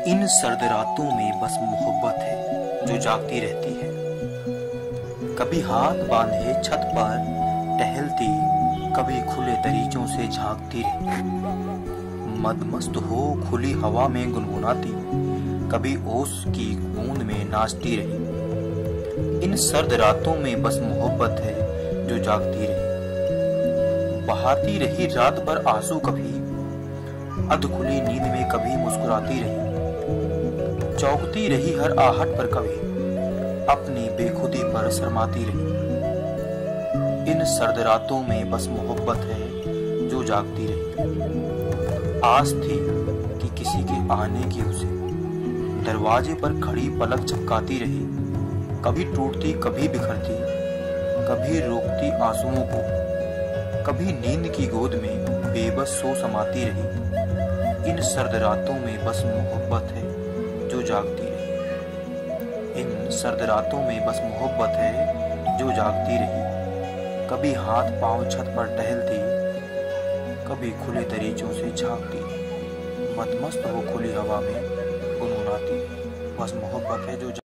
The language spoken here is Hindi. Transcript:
इन सर्द रातों में बस मोहब्बत है जो जागती रहती है। कभी हाथ बांधे छत पर टहलती, कभी खुले दरीचों से झांकती रहती। मदमस्त हो खुली हवा में गुनगुनाती, कभी ओस की बूंद में नाचती रही। इन सर्द रातों में बस मोहब्बत है जो जागती रही। बहाती रही रात भर आंसू, कभी अधखुली नींद में कभी मुस्कुराती रही। चौंकती रही हर आहट पर, कभी अपनी बेखुदी पर शर्माती रही। इन सर्द रातों में बस मोहब्बत है जो जागती रही। आस थी कि किसी के आने की उसे, दरवाजे पर खड़ी पलक झपकाती रही। कभी टूटती कभी बिखरती, कभी रोकती आंसुओं को, कभी नींद की गोद में बेबस सो समाती रही। इन सर्द रातों में बस मोहब्बत है जो जागती रही। इन सर्द रातों में बस मोहब्बत है जो जागती रही। कभी हाथ पांव छत पर टहलती, कभी खुले दरीचों से झांकती। मदमस्त हो खुली हवा में गुनगुनाती, बस मोहब्बत है जो